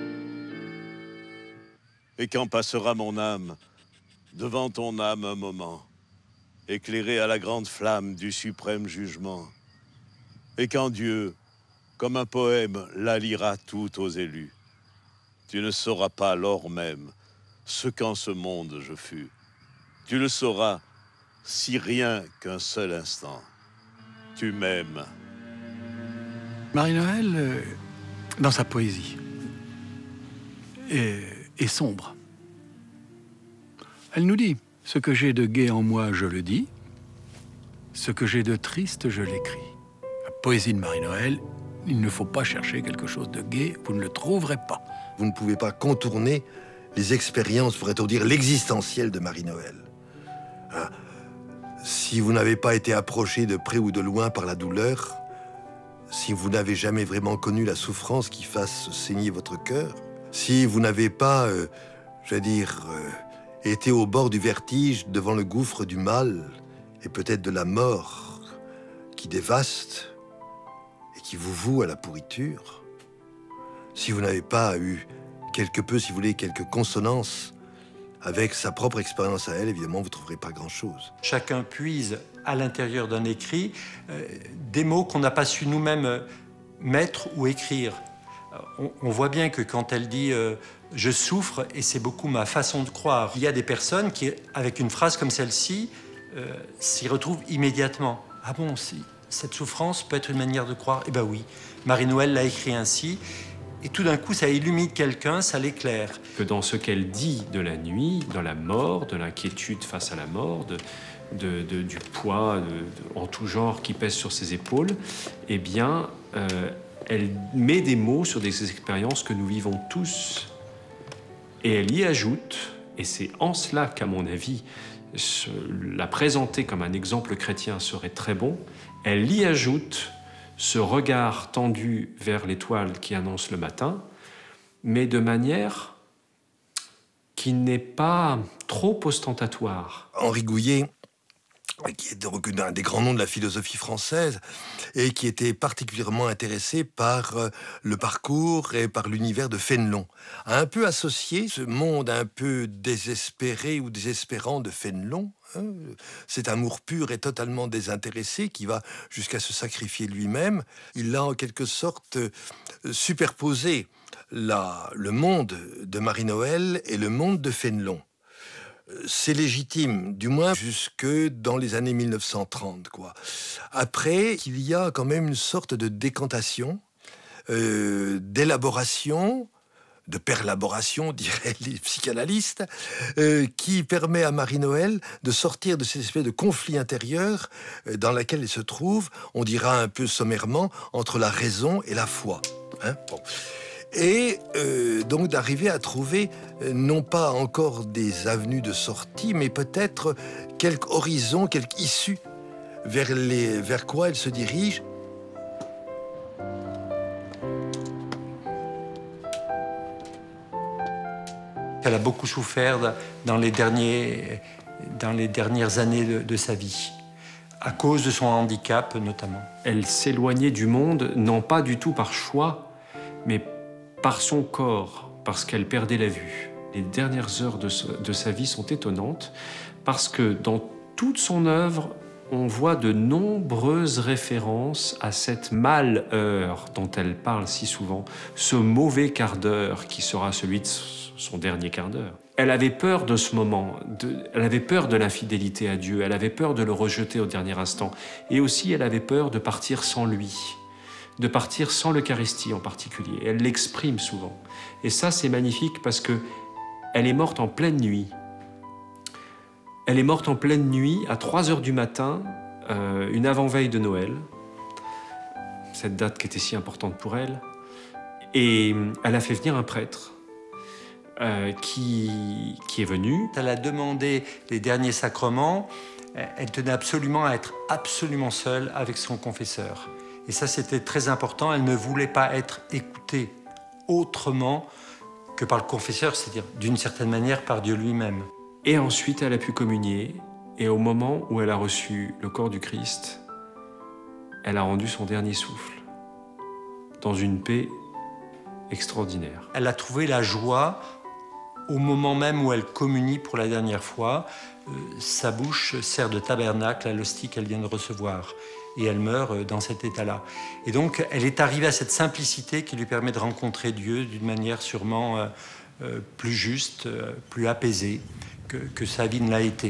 Et quand passera mon âme devant ton âme un moment, éclairée à la grande flamme du suprême jugement, et quand Dieu, comme un poème, la lira tout aux élus, tu ne sauras pas lors même ce qu'en ce monde je fus. Tu le sauras si rien qu'un seul instant tu m'aimes. Marie-Noël, dans sa poésie, est sombre. Elle nous dit, ce que j'ai de gai en moi, je le dis, ce que j'ai de triste, je l'écris. La poésie de Marie-Noël, il ne faut pas chercher quelque chose de gai, vous ne le trouverez pas. Vous ne pouvez pas contourner les expériences, pourrait-on dire, l'existentiel de Marie-Noël. Hein? Si vous n'avez pas été approché de près ou de loin par la douleur, si vous n'avez jamais vraiment connu la souffrance qui fasse saigner votre cœur, si vous n'avez pas, été au bord du vertige devant le gouffre du mal et peut-être de la mort qui dévaste et qui vous voue à la pourriture, si vous n'avez pas eu quelque peu, si vous voulez, quelques consonances avec sa propre expérience à elle, évidemment, vous ne trouverez pas grand-chose. Chacun puise à l'intérieur d'un écrit des mots qu'on n'a pas su nous-mêmes mettre ou écrire. On voit bien que quand elle dit « je souffre », et c'est beaucoup ma façon de croire, il y a des personnes qui, avec une phrase comme celle-ci, s'y retrouvent immédiatement. Ah bon, cette souffrance peut être une manière de croire? Eh bien oui, Marie-Noël l'a écrit ainsi. Et tout d'un coup, ça illumine quelqu'un, ça l'éclaire. Que dans ce qu'elle dit de la nuit, dans la mort, de l'inquiétude face à la mort, du poids en tout genre qui pèse sur ses épaules, eh bien, elle met des mots sur des expériences que nous vivons tous. Et elle y ajoute, et c'est en cela qu'à mon avis, la présenter comme un exemple chrétien serait très bon, elle y ajoute ce regard tendu vers l'étoile qui annonce le matin, mais de manière qui n'est pas trop ostentatoire. Henri Gouillet, qui est donc un des grands noms de la philosophie française et qui était particulièrement intéressé par le parcours et par l'univers de Fénelon, a un peu associé ce monde un peu désespéré ou désespérant de Fénelon, cet amour pur et totalement désintéressé qui va jusqu'à se sacrifier lui-même. Il a en quelque sorte superposé le monde de Marie-Noël et le monde de Fénelon. C'est légitime, du moins jusque dans les années 1930, quoi. Après, il y a quand même une sorte de décantation, d'élaboration, de perlaboration, diraient les psychanalystes, qui permet à Marie-Noël de sortir de cette espèce de conflit intérieur dans laquelle elle se trouve, on dira un peu sommairement, entre la raison et la foi. Hein, bon. Et donc d'arriver à trouver non pas encore des avenues de sortie, mais peut-être quelque horizon, quelque issue vers quoi elle se dirige. Elle a beaucoup souffert dans les dernières années de sa vie, à cause de son handicap notamment. Elle s'éloignait du monde, non pas du tout par choix, mais par son corps, parce qu'elle perdait la vue. Les dernières heures de sa vie sont étonnantes, parce que dans toute son œuvre, on voit de nombreuses références à cette malheure dont elle parle si souvent, ce mauvais quart d'heure qui sera celui de son dernier quart d'heure. Elle avait peur de ce moment, elle avait peur de l'infidélité à Dieu, elle avait peur de le rejeter au dernier instant, et aussi elle avait peur de partir sans lui, de partir sans l'Eucharistie en particulier. Elle l'exprime souvent. Et ça, c'est magnifique parce que elle est morte en pleine nuit. Elle est morte en pleine nuit, à 3 heures du matin, une avant-veille de Noël, cette date qui était si importante pour elle. Et elle a fait venir un prêtre qui est venu. Elle a demandé les derniers sacrements. Elle tenait absolument à être absolument seule avec son confesseur. Et ça, c'était très important. Elle ne voulait pas être écoutée autrement que par le confesseur, c'est-à-dire d'une certaine manière par Dieu lui-même. Et ensuite, elle a pu communier. Et au moment où elle a reçu le corps du Christ, elle a rendu son dernier souffle dans une paix extraordinaire. Elle a trouvé la joie au moment même où elle communie pour la dernière fois. Sa bouche sert de tabernacle à l'hostie qu'elle vient de recevoir. Et elle meurt dans cet état-là. Et donc, elle est arrivée à cette simplicité qui lui permet de rencontrer Dieu d'une manière sûrement plus juste, plus apaisée que sa vie ne l'a été.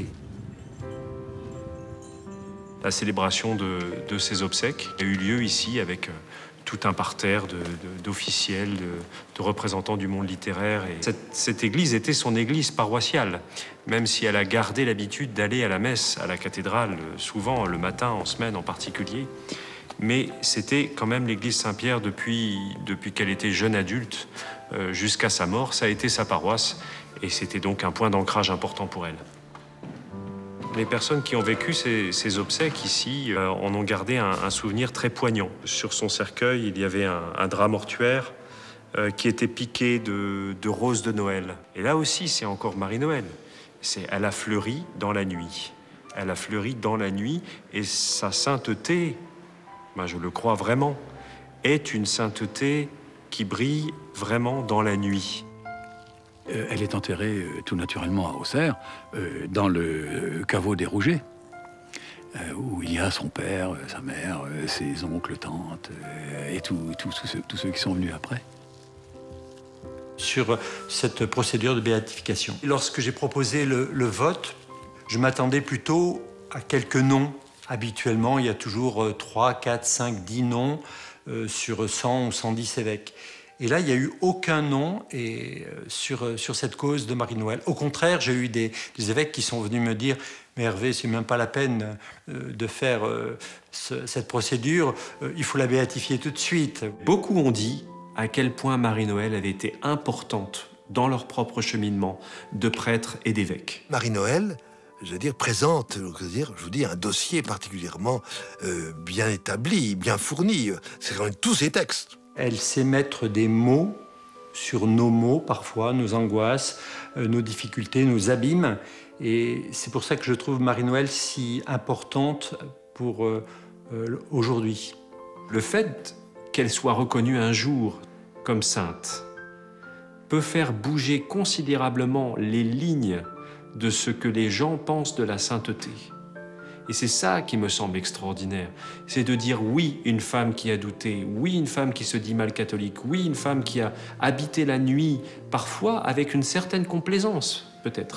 La célébration de ses obsèques a eu lieu ici avec tout un parterre d'officiels, de représentants du monde littéraire. Et cette église était son église paroissiale, même si elle a gardé l'habitude d'aller à la messe, à la cathédrale, souvent le matin, en semaine en particulier. Mais c'était quand même l'église Saint-Pierre depuis qu'elle était jeune adulte jusqu'à sa mort. Ça a été sa paroisse et c'était donc un point d'ancrage important pour elle. Les personnes qui ont vécu ces obsèques ici en ont gardé un souvenir très poignant. Sur son cercueil, il y avait un drap mortuaire qui était piqué de roses de Noël. Et là aussi, c'est encore Marie-Noël. Elle a fleuri dans la nuit. Elle a fleuri dans la nuit et sa sainteté, je le crois vraiment, est une sainteté qui brille vraiment dans la nuit. Elle est enterrée tout naturellement à Auxerre, dans le caveau des Rougets, où il y a son père, sa mère, ses oncles, tantes, et tous ceux qui sont venus après. Sur cette procédure de béatification. Lorsque j'ai proposé le vote, je m'attendais plutôt à quelques noms. Habituellement, il y a toujours 3, 4, 5, 10 noms sur 100 ou 110 évêques. Et là, il n'y a eu aucun nom sur cette cause de Marie-Noël. Au contraire, j'ai eu des évêques qui sont venus me dire « Mais Hervé, c'est même pas la peine de faire cette procédure, il faut la béatifier tout de suite. » Beaucoup ont dit à quel point Marie-Noël avait été importante dans leur propre cheminement de prêtres et d'évêques. Marie-Noël, présente, un dossier particulièrement bien établi, bien fourni. C'est quand même tous ces textes. Elle sait mettre des mots sur nos maux, parfois, nos angoisses, nos difficultés, nos abîmes. Et c'est pour ça que je trouve Marie-Noël si importante pour aujourd'hui. Le fait qu'elle soit reconnue un jour comme sainte peut faire bouger considérablement les lignes de ce que les gens pensent de la sainteté. Et c'est ça qui me semble extraordinaire. C'est de dire oui, une femme qui a douté, oui, une femme qui se dit mal catholique, oui, une femme qui a habité la nuit, parfois avec une certaine complaisance, peut-être,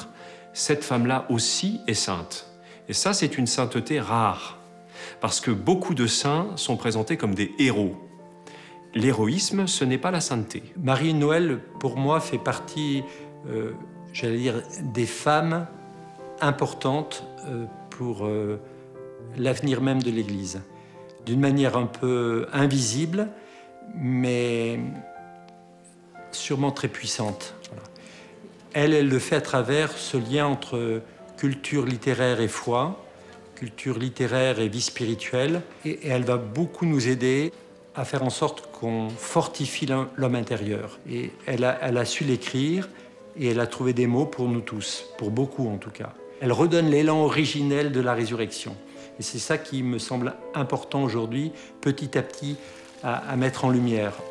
cette femme-là aussi est sainte. Et ça, c'est une sainteté rare, parce que beaucoup de saints sont présentés comme des héros. L'héroïsme, ce n'est pas la sainteté. Marie-Noël, pour moi, fait partie, j'allais dire, des femmes importantes pour l'avenir même de l'Église. D'une manière un peu invisible, mais sûrement très puissante. Voilà. Elle le fait à travers ce lien entre culture littéraire et foi, culture littéraire et vie spirituelle, et elle va beaucoup nous aider à faire en sorte qu'on fortifie l'homme intérieur. Et elle a su l'écrire, et elle a trouvé des mots pour nous tous, pour beaucoup en tout cas. Elle redonne l'élan originel de la résurrection. Et c'est ça qui me semble important aujourd'hui, petit à petit, à mettre en lumière.